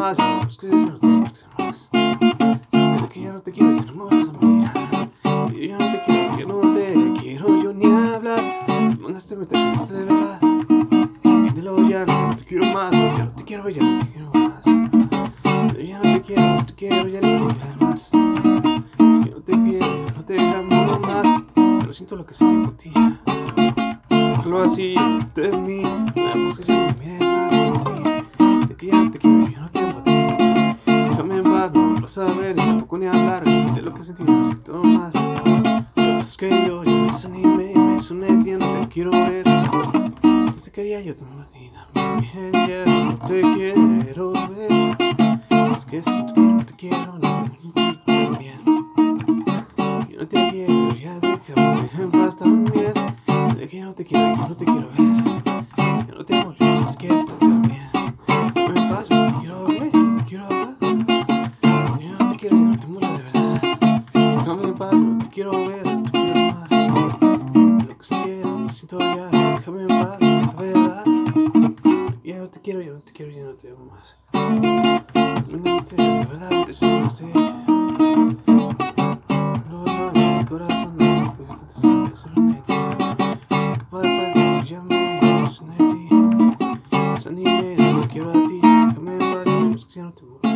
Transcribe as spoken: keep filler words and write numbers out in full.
más, ya no busques, ya no te busques más. Dile que ya no te quiero, ya no me vas a mirar. Y yo ya no te quiero, ya no te quiero yo ni hablar. Mandaste mi tarjeta de verdad. Dilo ya, no te quiero más, ya no te quiero, ya no te quiero más. Yo ya no te quiero, no te quiero, ya no te quiero más. Yo no te quiero, no te amo más. Pero siento lo que sentí por ti ya. Déjalo así de mí, me busques, ya no me mires más. De que ya no te quiero, ya no te amo a ti. Déjame en paz, no lo saber, ni tampoco ni hablar. De lo que sentí, no siento más. Lo que pasa es que yo ya me desanimé, me desuné, ya no te quiero ver. Antes te quería yo toda la vida, bien, ya no te quiero ver. Es que si tú no te quiero, no te quiero bien. Yo no te quiero, ya déjame en paz también. De que ya no te quiero, yo no te quiero ver. Yo no te amo, yo no te quiero también. Déjame en paz, yo no te quiero ver, no te quiero hablar. Yo no te quiero, yo no te amo de verdad. Déjame en paz, no te quiero ver, no te quiero amar. Lo que siento, lo siento ya, déjame en paz, la verdad. Ya no te quiero, yo no te quiero, ya no te amo más. Me diste, de verdad, te sonaste. No, no, mi corazón no, pues antes solo en ti. ¿Qué pasa? Te llamé, no soné de ti. Desanimé, no quiero a ti. Déjame en paz, no busques, ya no te amo.